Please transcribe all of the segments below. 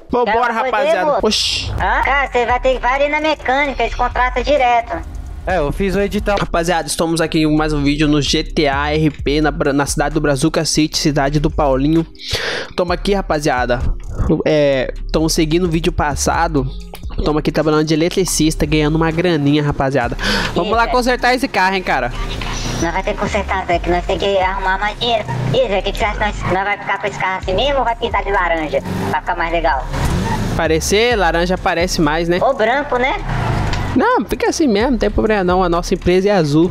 Vambora, rapaziada. Oxi. Cara, você vai ter que ir ali na mecânica, eles contratam direto. Eu fiz o edital. Rapaziada, estamos aqui em mais um vídeo no GTA RP na cidade do Brazuca City, cidade do Paulinho. Tamo aqui, rapaziada. Estamos seguindo o vídeo passado. Tamo aqui trabalhando de eletricista, ganhando uma graninha, rapaziada. Vamos lá consertar esse carro, hein, cara. Nós vai ter que consertar, Zé, que nós temos que arrumar mais dinheiro. E Zé, o que você acha? Nós vai ficar com esse carro assim mesmo ou vai pintar de laranja? Pra ficar mais legal. Parecer, laranja parece mais, né? Ou branco, né? Não, fica assim mesmo, não tem problema não. A nossa empresa é azul.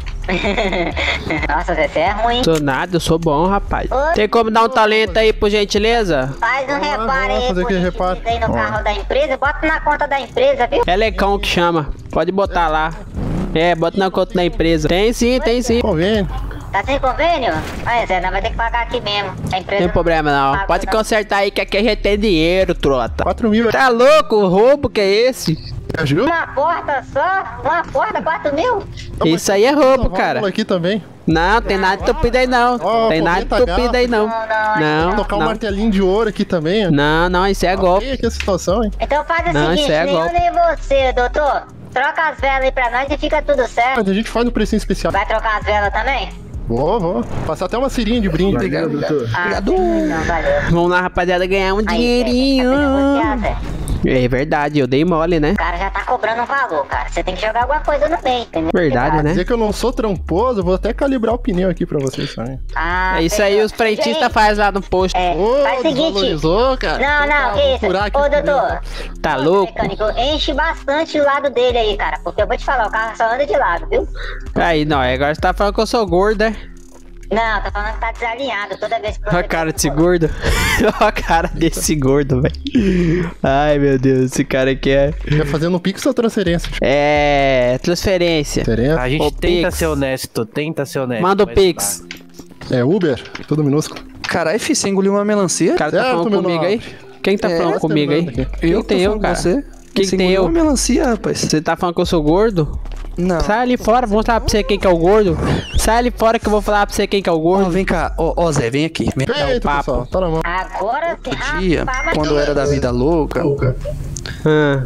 Nossa, Zé, você é ruim. Sou nada, eu sou bom, rapaz. Tem como dar um talento aí, por gentileza? Faz um reparo aí, fazer aquele reparo aí no carro da empresa. Bota na conta da empresa, viu? É Lecão que chama. Pode botar lá. Bota na conta da empresa. Tem sim, tem sim. Convênio. Tá sem convênio? Aí, Zé, nós vai ter que pagar aqui mesmo. A empresa Tem problema não. Pode consertar aí que aqui a gente tem dinheiro, trota. 4 mil. Tá louco? O roubo que é esse? Ajuda? Uma porta só? Uma porta, 4 mil? Isso aí é roubo, cara. Aqui também. Não, tem nada entupido aí não. Tem nada entupido aí não. Não, tocar um martelinho de ouro aqui também. Não, isso é golpe. Aqui a situação, hein? Então faz o Não, seguinte, isso é nem eu golpe. nem você, doutor. Troca as velas aí pra nós e fica tudo certo. A gente faz um precinho especial. Vai trocar as velas também? Vou. Passar até uma cirinha de brinde. Obrigado, doutor. Obrigado. Não, valeu. Vamos lá, rapaziada, ganhar um Aí, dinheirinho. Zé, tá negociar, Zé. É verdade, eu dei mole, né? O cara já tá cobrando um valor, cara. Você tem que jogar alguma coisa no meio, entendeu? Verdade, né? Dizer que eu não sou tramposo, eu vou até calibrar o pneu aqui pra vocês também. Ah, É isso aí, entendeu? os frentistas Gente, fazem lá no posto. faz o seguinte. Desvalorizou, cara? Não, que isso? Furar aqui Ô, o pneu. doutor. Tá Ô, louco? Mecânico, enche bastante o lado dele aí, cara. Porque eu vou te falar, o carro só anda de lado, viu? Aí, não, agora você tá falando que eu sou gordo, né? Não, tá falando que tá desalinhado toda vez que Olha a cara desse gordo. Olha a cara desse gordo, velho. Ai, meu Deus, esse cara aqui é... Quer fazendo um pix ou transferência? Transferência. Transferência. A gente Ô, tenta Pix. ser honesto, Manda o mas Pix. É Uber? Tudo minúsculo. Caralho, filho, você engoliu uma melancia? O cara tá Certo, falando meu comigo aí? nobre. Quem tá falando comigo aí? lembrando Quem tem eu, cara? Quem Você tem engoliu eu? uma melancia, rapaz. Você tá falando que eu sou gordo? Não. Sai ali fora, vou mostrar pra você quem que é o gordo. Sai ali fora que eu vou falar pra você quem que é o Ó, gordo. vem cá. Ó, Zé, vem aqui. Vem cá. Eita, papo. pessoal, tá na mão. Agora sim. Dia, rapaz, mas- quando era da vida louca. Ah,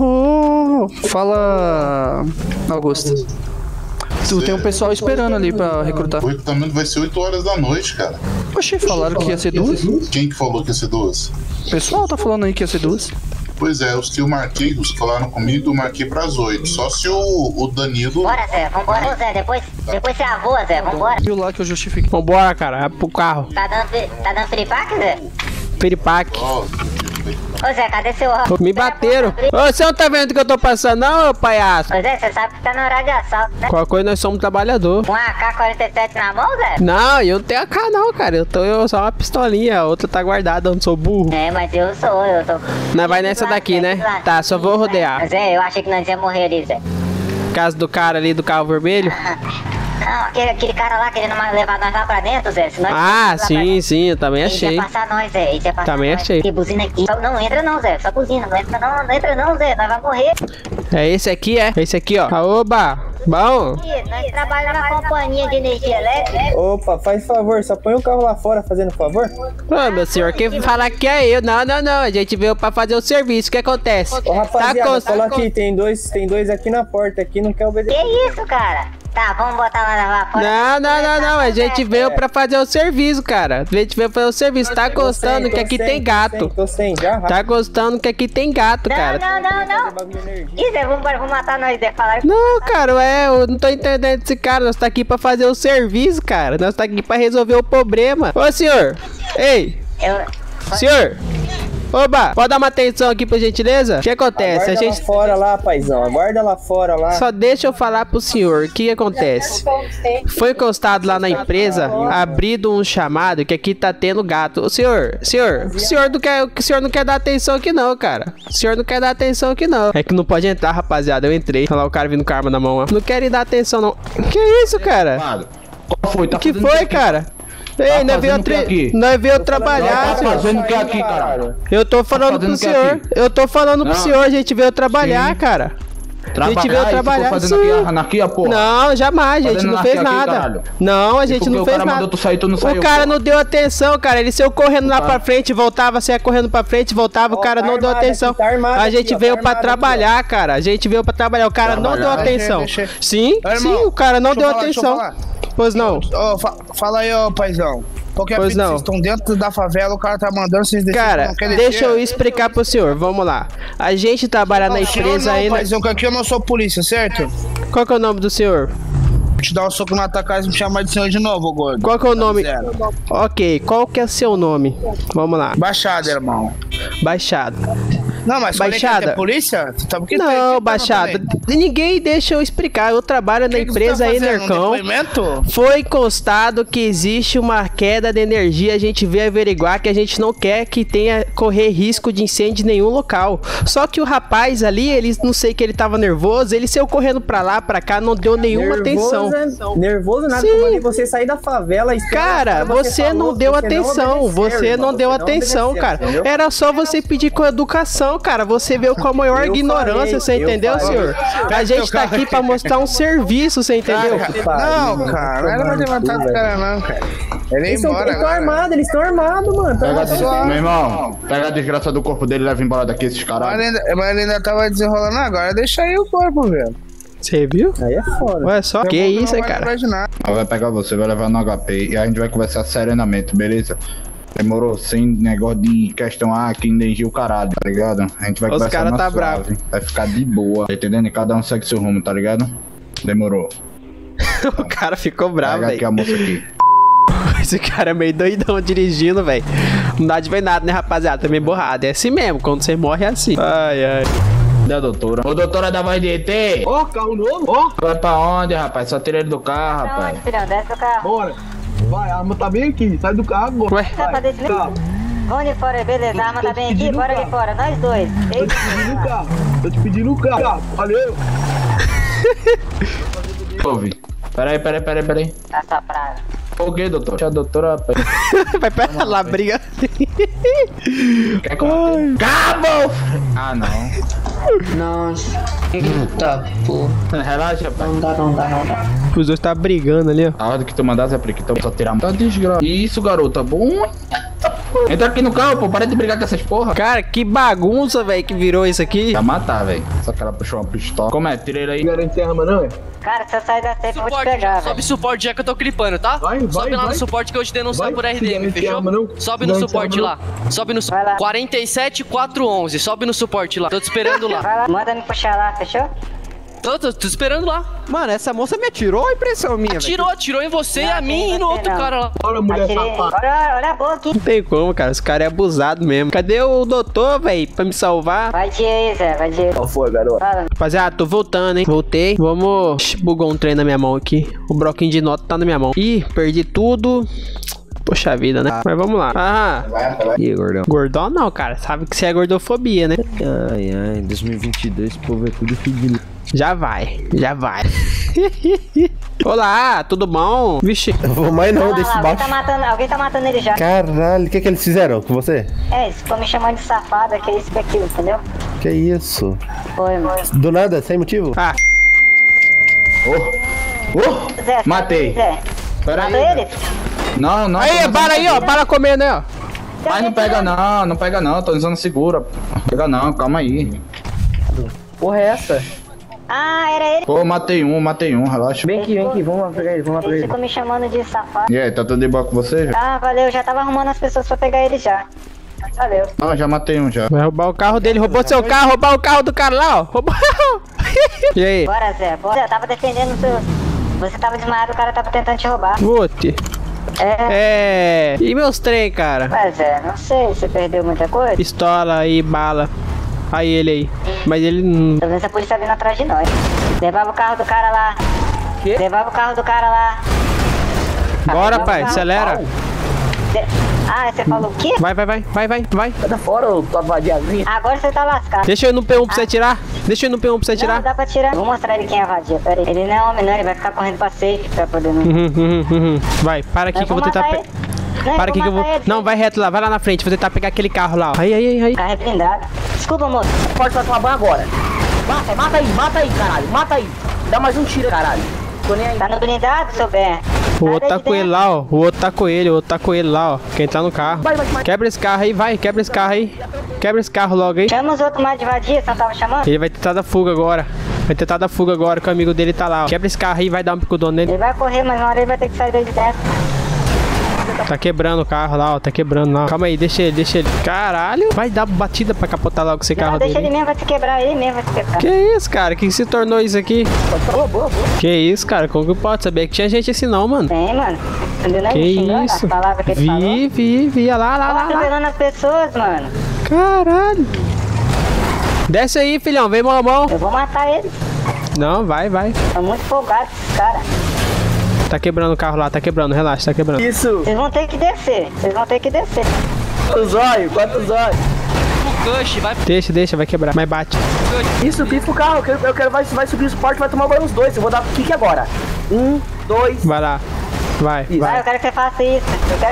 Fala, Augusto. Tu tem um pessoal esperando ali pra recrutar. O recrutamento vai ser 8 horas da noite, cara. Oxi, falaram que ia ser duas. Quem que falou que ia ser 2? O pessoal tá falando aí que ia ser duas. Pois é, os que eu marquei, os que falaram comigo, eu marquei pras 8. Só se o Danilo... Bora, Zé, vambora. Ô, Zé, depois você avoa, Zé, vambora. Viu lá que eu justifiquei. vambora, cara. Vai pro carro. Tá dando piripaque, Zé? Piripaque. Ó, Ô, Zé, cadê seu... Me bateram. Ô, você não tá vendo o que eu tô passando, não, ô palhaço? Ô, Zé, você sabe que tá no horário de assalto, né? Qualquer coisa nós somos trabalhador. Com a AK-47 na mão, Zé? Não, eu não tenho AK não, cara. Eu só uma pistolinha, a outra tá guardada, eu não sou burro. É, mas eu tô... Nós vai nessa daqui, né? Tá, só vou rodear. Zé, eu achei que nós ia morrer ali, Zé. Caso do cara ali do carro vermelho. Não, aquele cara lá querendo levar nós lá pra dentro, Zé. Se nós Ah, lá pra dentro, sim, eu também ele achei. ia passar nós, Zé. Ele ia passar Também nós. achei. E buzina aqui. Não entra não, Zé. Só buzina. Não entra não, Zé. Nós vamos morrer. É esse aqui, é? Esse aqui, ó. Oba! Bom! Nós trabalhamos na companhia de energia elétrica. Opa, faz favor, só põe o carro lá fora fazendo favor. Ô, meu senhor, quem falar que é eu? Não. A gente veio pra fazer o serviço. O que acontece? Ô rapaziada, Tá fala aqui, tem dois aqui na porta aqui, não quer obedecer. Que isso, cara? Tá, vamos botar lá fora. Não. A gente veio pra fazer o serviço, cara. A gente veio fazer o serviço. Tá gostando que aqui tem gato. Tô sem já, Tá gostando que aqui tem gato, cara. Não. Ih, Zé, vamos matar nós, Zé. Falaram que... Não, cara, eu não tô entendendo esse cara. Nós tá aqui pra fazer o serviço, cara. Nós tá aqui pra resolver o problema. Ô, senhor. Ei, senhor. Oba, pode dar uma atenção aqui, por gentileza? O que acontece? Aguarda A gente... lá fora lá, paizão, aguarda lá fora lá. Só deixa eu falar pro senhor, o que acontece? Foi encostado lá na empresa, abrido um chamado que aqui tá tendo gato. O senhor não quer dar atenção aqui não, cara. O senhor não quer dar atenção aqui não. É que não pode entrar, rapaziada, eu entrei. Olha lá o cara vindo com a arma na mão, ó. Não querem dar atenção não. Que isso, cara? Qual foi? Tá O que fazendo foi, aqui? cara? Ei, nós veio trabalhar, Tá senhor. fazendo o que aqui, caralho? Eu tô falando pro fazendo o que senhor. aqui? Eu tô falando pro Não. senhor, a gente veio trabalhar, Sim. cara. A gente veio trabalhar. Fazendo aqui anarquia, porra. Não, jamais, a gente não fez nada. Não, a gente não fez nada. O cara não deu atenção, cara. Ele saiu correndo lá pra frente, voltava, saia correndo pra frente, voltava, o cara não deu atenção. A gente veio pra trabalhar, cara. A gente veio pra trabalhar, o cara não deu atenção. Sim, sim, o cara não deu atenção. Pois não. Fala aí, ô paizão. Qualquer coisa, vocês estão dentro da favela, o cara tá mandando vocês descer. Cara, deixa eu explicar pro senhor, vamos lá. A gente trabalha na empresa aí. Paizão, que aqui eu não sou polícia, certo? Qual que é o nome do senhor? Vou te dar um soco na tua cara e me chamar de senhor de novo, gordo. Qual que é o nome? Ok, qual que é o seu nome? Vamos lá. Baixada, irmão. Baixada. Não, mas Baixada. É polícia? Tá porque não, Baixada. Ninguém deixa eu explicar. Eu trabalho na empresa Enercão. Foi constado que existe uma queda de energia. A gente veio averiguar que a gente não quer que tenha correr risco de incêndio em nenhum local. Só que o rapaz ali, ele não sei que ele tava nervoso. Ele saiu correndo pra lá, pra cá, não deu nenhuma atenção. Nervoso nada, Sim. Você sair da favela. Cara, você não deu atenção. Você não deu atenção, cara. Era só você pedir com educação. Cara, você veio com a maior ignorância, você entendeu, senhor? A gente tá aqui pra mostrar um serviço, você entendeu? Não, cara, não vai levantar do cara não, cara. Eles estão armados, mano. Meu irmão, pega a desgraça do corpo dele e leva embora daqui esses caras. Mas ele ainda tava desenrolando agora, deixa aí o corpo, velho. Você viu? Aí é foda. Ué, só que isso, cara? Vai pegar você, vai levar no HP e a gente vai conversar serenamente, beleza? Demorou, sem negócio de questão, que energia o caralho, tá ligado? A gente vai Os conversar cara tá suave, bravo. vai ficar de boa, tá entendendo? E cada um segue seu rumo, tá ligado? Demorou. O cara ficou bravo, velho. Pega aqui a moça aqui. Esse cara é meio doidão dirigindo, velho. Não dá de ver nada, né, rapaziada? Tá meio borrado. É assim mesmo, quando você morre é assim. Ai, ai. Da doutora. Ô, doutora da voz de ET. Ó, carro novo, ó. Vai pra onde, rapaz? Só tira ele do carro, Pra rapaz. onde, filhão? Desce do carro. Bora. Vai, a arma tá bem aqui. Sai do carro agora. Ué? Tá pra descer? Vamos ali fora, beleza. A arma tá bem aqui, bora ali fora. Nós dois. Tô te pedindo o carro. Tô te pedindo o carro. Valeu. Ouve. Peraí. Tá soprado. O que, doutor? A doutora... Vai pra lá, briga. Quer que eu mate? Cabo! Ah, não. Nossa. Eita, porra. Relaxa, pai. Não dá. Os dois tá brigando ali, ó. A hora que tu mandasse é porque então só tirar... Tá desgraça. Isso, garota. Bom. Entra aqui no carro, pô. Para de brigar com essas porra. Cara, que bagunça, velho, que virou isso aqui. Vai matar, velho. Só que ela puxou uma pistola. Como é? Tira ele aí. Garante arma não, é? Cara, se eu sair da safe, eu vou te pegar, velho. Sobe suporte já que eu tô clipando, tá? Sobe lá no suporte que eu te denuncio por RDM, fechou? Sobe no suporte lá. Sobe no suporte. 47411, sobe no suporte lá. Tô te esperando lá. Vai lá, manda me puxar lá, fechou? Tô esperando lá. Mano, essa moça me atirou, a impressão minha, Atirou em você, a mim e no outro cara lá. Bora, mulher safada. Olha a boca aqui. Não tem como, cara. Esse cara é abusado mesmo. Cadê o doutor, velho, pra me salvar? Vai de aí, Zé, vai de aí. Qual foi, garoto? Fala. Rapaziada, tô voltando, hein. Voltei. Vamos... Bugou um trem na minha mão aqui. O bloquinho de nota tá na minha mão. Ih, perdi tudo. Poxa vida, né? Mas vamos lá. E aí, gordão? Gordão não, cara. Sabe que isso é gordofobia, né? Ai, 2022, o povo é tudo fedido. Já vai. Olá, tudo bom? Vixe. Vou mais não, desse Alguém baixo. alguém tá matando ele já. Caralho, o que eles fizeram com você? Eles ficou me chamando de safada, que é isso que é aquilo, entendeu? Que isso? Foi, mano. Do nada, sem motivo? Ah. Zé, Matei. Zé. Pera Matou aí. ele? Não. Aí, para aí, ó. Para comendo aí, ó. Mas não pega não. Tô usando segura. Pega não, calma aí. Porra é essa? Ah, era ele. Pô, matei um, relaxa. Vem aqui, vamos lá pegar ele, Ele ficou me chamando de safado. E aí, tá tudo de boa com você? Já? Ah, valeu, já tava arrumando as pessoas pra pegar ele já. Valeu. Não, já matei um já. Vai roubar o carro dele. Roubou seu carro, roubar o carro do cara lá, ó. Roubou. E aí? Bora, Zé, bora. Zé, eu tava defendendo o seu... Você tava desmaiado, o cara tava tentando te roubar. Vote. E meus trem, cara? Mas não sei, você perdeu muita coisa? Pistola e bala. Aí ele aí. Mas ele não... Tô vendo a polícia vindo atrás de nós. Levava o carro do cara lá. Quê? Levava o carro do cara lá. Bora, pai, acelera. Ah, você falou o quê? Vai. Sai da fora, tua vadiazinha. Agora você tá lascado. Deixa eu ir no P1 pra você tirar. Não, dá pra tirar. Vou mostrar ele quem é vadia, pera aí. Ele não é homem não, ele vai ficar correndo pra safe pra poder não... Vai, para aqui que eu vou tentar... Para aqui que eu vou... Não, vai reto lá, vai lá na frente, vou tentar pegar aquele carro lá, ó. Aí. Carro é blindado. Desculpa, moço. Pode passar uma banha agora. Mata aí, caralho. Mata aí. Dá mais um tiro, caralho. Tô nem aí. Tá no blindado, seu Ben? O outro tá com ele lá, ó. O outro tá com ele lá, ó. Quem tá no carro. Vai. Quebra esse carro aí, vai. Quebra esse carro aí. Quebra esse carro logo aí. Chama os outros mais de vadia, você não tava chamando? Ele vai tentar dar fuga agora. Vai tentar dar fuga agora, que o amigo dele tá lá, ó. Quebra esse carro aí, vai dar um picudão nele. Ele vai correr, mas uma hora ele vai ter que sair daí de dentro. Tá quebrando o carro lá, ó. Tá quebrando lá. Calma aí, deixa ele. Caralho. Vai dar batida pra capotar logo esse carro deixa dele. ele mesmo, vai se quebrar, ele mesmo vai se quebrar. Que isso, cara? Que se tornou isso aqui? Boa. Que isso, cara? Como que pode saber que tinha gente assim não, mano? Tem, mano. Entendeu? Que isso? Vi. Olha lá. Atropelando as pessoas, mano. Caralho. Desce aí, filhão. Vem, mão. Eu vou matar ele. Não, vai. Tô muito folgado esses caras. Tá quebrando o carro lá, tá quebrando, relaxa, tá quebrando. Isso. Vocês vão ter que descer. Quantos olhos? Cush, vai. Deixa, vai quebrar. Mas bate. Isso, pifa o carro. Eu quero vai subir o suporte, vai tomar banho os dois. Eu vou dar kick agora. 1, 2. Vai lá. Vai. Eu quero que você faça isso.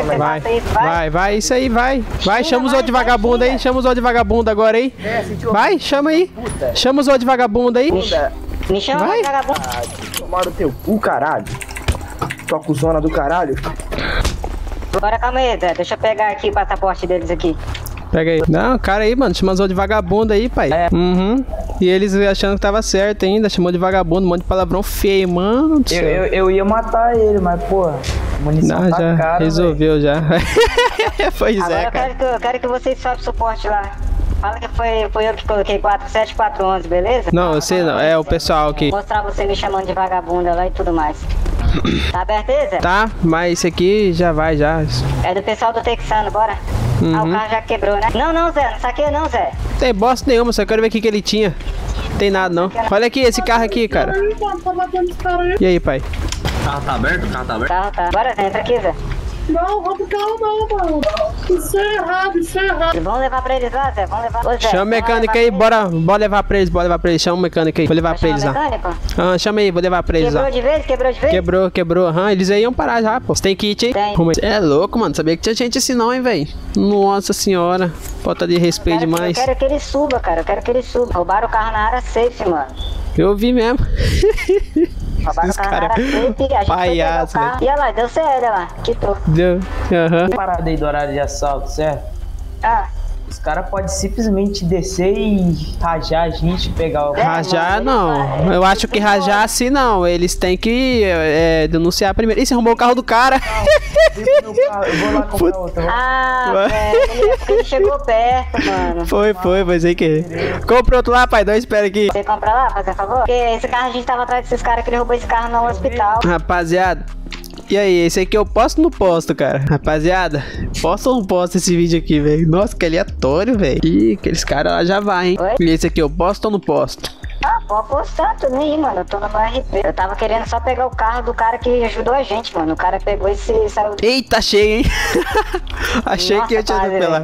Vai, isso aí, vai. Vai, chama os outros de vagabundo aí. Chama os outros de vagabundo agora aí. Vai, chama aí. Chama os outros de vagabundo aí. Me chama de vagabundo. Tomaram o teu cu, caralho. Tua cuzona do caralho. Agora calma aí, Zé. Deixa eu pegar aqui o passaporte deles aqui. Pega aí. Não, cara aí, mano. Chamou de vagabundo aí, pai. É. E eles achando que tava certo ainda. Chamou de vagabundo, um monte de palavrão feio, mano do céu. Eu ia matar ele, mas, porra, munição não, tá já cara, resolveu, véio. Já. Pois agora é, cara. Eu quero que vocês sobem suporte lá. Fala que foi eu que coloquei 47411, beleza? Não, eu sei não. É o pessoal aqui. Vou mostrar você me chamando de vagabunda lá e tudo mais. Tá aberto aí, Zé? Tá, mas esse aqui já vai, já. É do pessoal do Texano, bora. Ah, o carro já quebrou, né? Não, Zé, não saquei não, Zé. Tem bosta nenhuma, só quero ver o que ele tinha. Tem nada não. Olha aqui, esse carro aqui, cara. E aí, pai? O carro tá aberto? O carro tá aberto? Tá. Bora, Zé, entra aqui, Zé. Não, rouba o carro não, mano. Isso é errado. Vamos levar pra eles lá, Zé, vamos levar. Ô, Zé, chama o mecânico aí, bora levar pra eles, Chama o mecânico aí, vou levar pra eles lá. Chama aí, vou levar pra eles lá. Quebrou de vez? Quebrou, eles aí iam parar já, pô. Você tem kit aí? Tem. É louco, mano, sabia que tinha gente assim não, hein, velho. Nossa senhora, falta de respeito demais. Eu quero que ele suba, cara, Roubaram o carro na área safe, mano. Eu vi mesmo. Roubaram o carro na área safe, a gente palhaço, foi pegar o carro. E olha lá, deu certo, olha lá, quitou. Deu, Parada aí do horário de assalto, certo? Os caras podem simplesmente descer e rajar a gente, pegar o... Rajar não, eu acho que rajar assim não, eles têm que denunciar primeiro. Ih, você arrumou o carro do cara. Eu vou lá comprar outro. Ele chegou perto, mano. Foi, sem querer. Compra outro lá, pai, espera aqui. Você compra lá, faz favor? Porque esse carro, a gente tava atrás desses caras que ele roubou esse carro no hospital. Rapaziada, e aí, esse aqui eu posto ou não posto, cara? Rapaziada, posto ou não posto esse vídeo aqui, velho? Nossa, que aleatório, velho. Ih, aqueles caras lá já vai, hein? Oi? E esse aqui eu posto ou não posto? Pode postar também, mano. Eu tô no meu RP. Eu tava querendo só pegar o carro do cara que ajudou a gente, mano. O cara pegou e saiu. Eita, cheio, hein? Achei que ia te atropelar.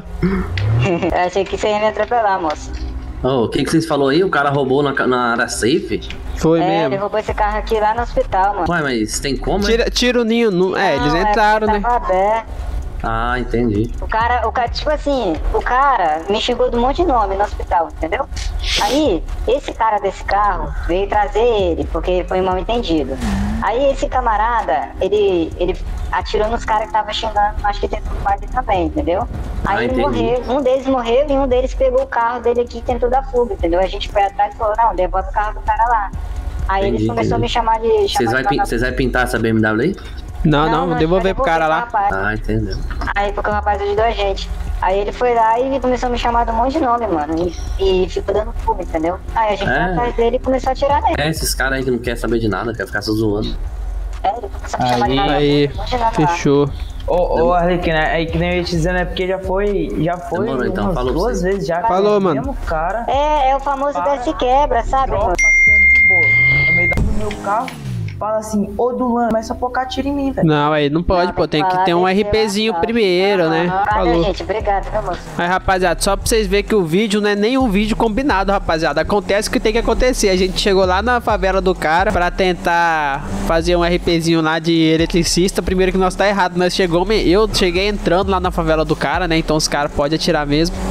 Eu achei que você ia me atropelar, moço. O que vocês falaram aí? O cara roubou na área safe? Foi mesmo. Ele roubou esse carro aqui lá no hospital, mano. Ué, mas tem como? Tira o ninho. Eles entraram, né? Tava aberto. Ah, entendi. O cara, tipo assim, o cara me xingou de um monte de nome no hospital, entendeu? Aí, esse cara desse carro veio trazer ele, porque foi mal entendido. Aí esse camarada, ele atirou nos caras que estavam xingando, acho que tentou matar ele também, entendeu? Aí ele morreu, um deles morreu e um deles pegou o carro dele aqui e tentou dar fuga, entendeu? A gente foi atrás e falou, não, devolve o carro do cara lá. Aí eles começaram a me chamar de... Vocês vão pintar essa BMW aí? Não, vou devolver pro cara lá. Ah, entendeu. Aí porque o rapaz ajudou a gente. Aí ele foi lá e começou a me chamar de um monte de nome, mano. E ficou dando fuga, entendeu? Aí a gente foi atrás dele e começou a atirar nele. Esses caras aí que não querem saber de nada, quer ficar só zoando. Ele começou a me chamar de nada. Aí, fechou. Ô, Arlequina, aí que nem eu ia te dizendo, é porque já foi Demorou, então, umas falou duas vezes já. Falou, mano. Mesmo cara. É o famoso desce quebra, sabe? Passeando de boa, no meio do meu carro. Fala assim, ô Dulan, começa a focar tiro em mim, velho. Não, aí não pode, pô, tem que ter um RPzinho primeiro, né? Valeu, gente, obrigado, meu moço. Aí, rapaziada, só pra vocês verem que o vídeo não é nem um vídeo combinado, rapaziada. Acontece o que tem que acontecer. A gente chegou lá na favela do cara pra tentar fazer um RPzinho lá de eletricista. Primeiro que nós tá errado, eu cheguei entrando lá na favela do cara, né? Então os caras podem atirar mesmo.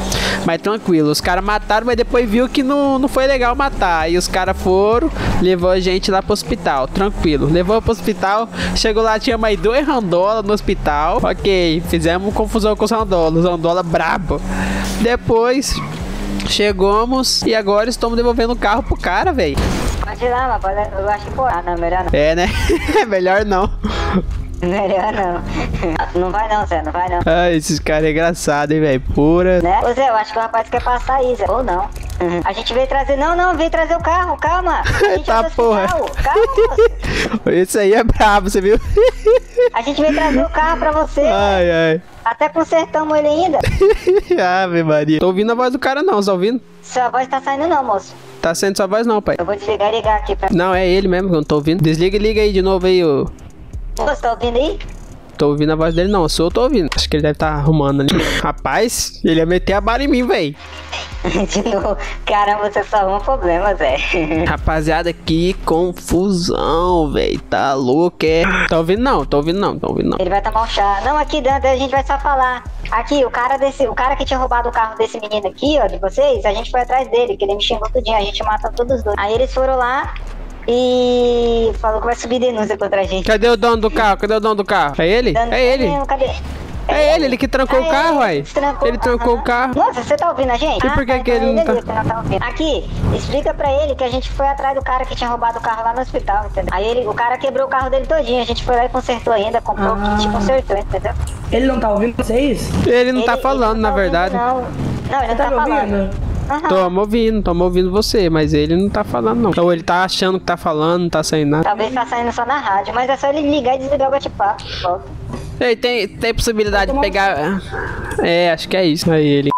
Mas tranquilo, os caras mataram, mas depois viu que não foi legal matar. Aí os caras foram, levou a gente lá pro hospital, tranquilo. Levou pro hospital, chegou lá, tinha mais 2 randola no hospital. Ok, fizemos confusão com os randola brabo. Depois chegamos e agora estamos devolvendo o carro pro cara, velho. Pode ir lá, mas eu acho que pô. Ah, não, melhor não. É, né? Melhor não. Melhor não. Não vai não, Zé, não vai não. Ah, esses caras é engraçado, hein, velho. Pura. Né? Ô Zé, eu acho que o rapaz quer passar aí, Zé. Ou não. A gente veio trazer. Não, veio trazer o carro, calma. A gente tá, porra. Calma. Esse aí é brabo, você viu? A gente veio trazer o carro pra você. Ai. Até consertamos ele ainda. Ave Maria. Tô ouvindo a voz do cara não, você tá ouvindo? Sua voz tá saindo não, moço. Tá saindo sua voz não, pai. Eu vou desligar e ligar aqui pra... Não, é ele mesmo que eu não tô ouvindo. Desliga e liga aí de novo aí, ô. Você tá ouvindo aí? Tô ouvindo a voz dele não, eu tô ouvindo. Acho que ele deve estar arrumando ali. Rapaz, ele ia meter a bala em mim, velho. De novo. Caramba, você só arruma problema, Zé. Rapaziada, que confusão, velho. Tá louco, é? Tá ouvindo não, tô ouvindo não. Ele vai tomar um chá. Não, aqui dentro a gente vai só falar. Aqui, o cara que tinha roubado o carro desse menino aqui, ó, de vocês, a gente foi atrás dele, que ele me xingou tudinho, a gente mata todos os dois. Aí eles foram lá e falou que vai subir denúncia contra a gente. Cadê o dono do carro? É ele? É ele. Cadê? É ele que trancou o carro, uai. Ele trancou o carro. Nossa, você tá ouvindo a gente? E por que ele não tá ouvindo? Aqui, explica pra ele que a gente foi atrás do cara que tinha roubado o carro lá no hospital, entendeu? Aí o cara quebrou o carro dele todinho, a gente foi lá e consertou ainda, comprou o kit e consertou, entendeu? Ele não tá ouvindo vocês? Ele não tá falando, na verdade. Não, ele não tá falando. Tamo ouvindo você, mas ele não tá falando não. Ou ele tá achando que tá falando, não tá saindo nada. Talvez tá saindo só na rádio, mas é só ele ligar e desligar o bate-papo. Tem possibilidade de pegar... É, acho que é isso. Aí ele...